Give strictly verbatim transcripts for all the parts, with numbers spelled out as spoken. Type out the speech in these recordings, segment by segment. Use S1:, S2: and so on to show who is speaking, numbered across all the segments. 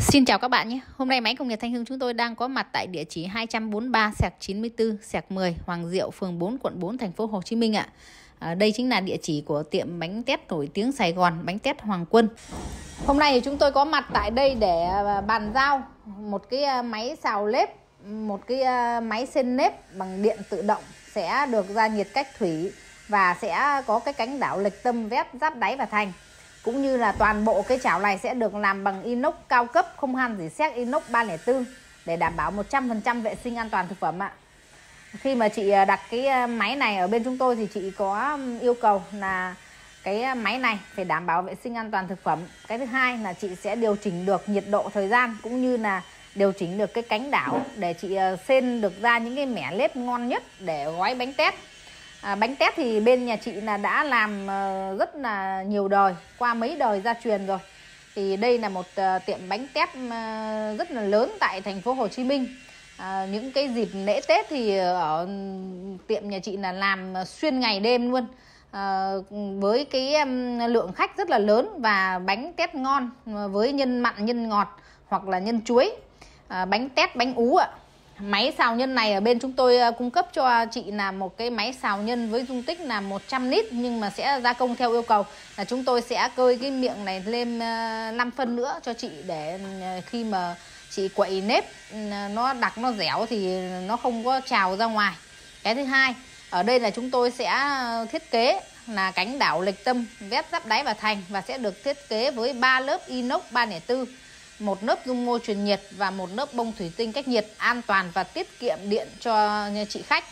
S1: Xin chào các bạn nhé. Hôm nay máy công nghiệp Thanh Hưng chúng tôi đang có mặt tại địa chỉ hai trăm bốn mươi ba xẹt chín mươi tư xẹt mười Hoàng Diệu, phường bốn, quận bốn, thành phố Hồ Chí Minh ạ. À, đây chính là địa chỉ của tiệm bánh tét nổi tiếng Sài Gòn, bánh tét Hoàng Quân. Hôm nay thì chúng tôi có mặt tại đây để bàn giao một cái máy xào nếp, một cái máy sên nếp bằng điện tự động sẽ được ra nhiệt cách thủy và sẽ có cái cánh đảo lệch tâm vét giáp đáy và thành. Cũng như là toàn bộ cái chảo này sẽ được làm bằng inox cao cấp, không han gì sét, inox ba không bốn để đảm bảo một trăm phần trăm vệ sinh an toàn thực phẩm ạ. Khi mà chị đặt cái máy này ở bên chúng tôi thì chị có yêu cầu là cái máy này phải đảm bảo vệ sinh an toàn thực phẩm. Cái thứ hai là chị sẽ điều chỉnh được nhiệt độ, thời gian cũng như là điều chỉnh được cái cánh đảo để chị sên được ra những cái mẻ nếp ngon nhất để gói bánh tét. À, bánh tét thì bên nhà chị là đã làm uh, rất là nhiều đời, qua mấy đời gia truyền rồi. Thì đây là một uh, tiệm bánh tét uh, rất là lớn tại thành phố Hồ Chí Minh. À, những cái dịp lễ Tết thì ở tiệm nhà chị là làm xuyên ngày đêm luôn. À, với cái um, lượng khách rất là lớn và bánh tét ngon với nhân mặn, nhân ngọt hoặc là nhân chuối. À, bánh tét, bánh ú ạ. Máy xào nhân này ở bên chúng tôi cung cấp cho chị là một cái máy xào nhân với dung tích là một trăm lít, nhưng mà sẽ gia công theo yêu cầu là chúng tôi sẽ cơi cái miệng này lên năm phân nữa cho chị, để khi mà chị quậy nếp nó đặc, nó dẻo thì nó không có trào ra ngoài. Cái thứ hai ở đây là chúng tôi sẽ thiết kế là cánh đảo lệch tâm, vét giáp đáy và thành, và sẽ được thiết kế với ba lớp inox ba không bốn, một lớp dung môi truyền nhiệt và một lớp bông thủy tinh cách nhiệt, an toàn và tiết kiệm điện cho chị khách.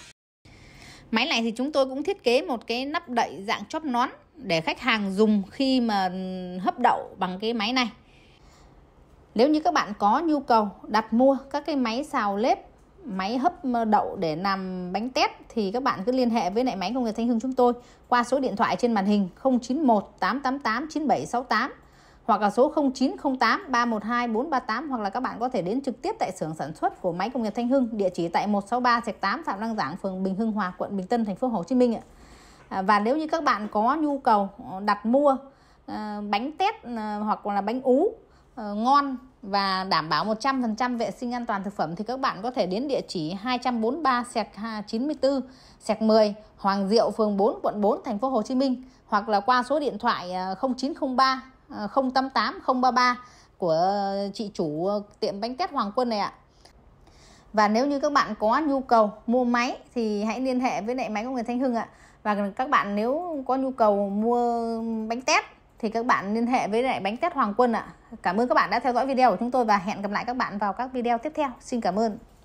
S1: Máy này thì chúng tôi cũng thiết kế một cái nắp đậy dạng chóp nón để khách hàng dùng khi mà hấp đậu bằng cái máy này. Nếu như các bạn có nhu cầu đặt mua các cái máy xào nếp, máy hấp đậu để làm bánh tét thì các bạn cứ liên hệ với lại máy công nghiệp Thanh Hưng chúng tôi qua số điện thoại trên màn hình không chín một tám tám tám chín bảy sáu tám hoặc là số không chín không tám ba một hai bốn ba tám, hoặc là các bạn có thể đến trực tiếp tại xưởng sản xuất của máy công nghiệp Thanh Hưng, địa chỉ tại một sáu ba xẹt tám Phạm Đăng Giảng, phường Bình Hưng Hòa, quận Bình Tân, thành phố Hồ Chí Minh ạ. À, và nếu như các bạn có nhu cầu đặt mua à, bánh tét à, hoặc là bánh ú à, ngon và đảm bảo một trăm phần trăm vệ sinh an toàn thực phẩm thì các bạn có thể đến địa chỉ hai trăm bốn mươi ba xẹt chín mươi tư xẹt mười Hoàng Diệu, phường bốn, quận bốn, thành phố Hồ Chí Minh, hoặc là qua số điện thoại không chín không ba không tám tám không ba ba của chị chủ tiệm bánh tét Hoàng Quân này ạ. Và nếu như các bạn có nhu cầu mua máy thì hãy liên hệ với lại máy công nghiệp Thanh Hưng ạ. Và các bạn nếu có nhu cầu mua bánh tét thì các bạn liên hệ với lại bánh tét Hoàng Quân ạ. Cảm ơn các bạn đã theo dõi video của chúng tôi và hẹn gặp lại các bạn vào các video tiếp theo. Xin cảm ơn.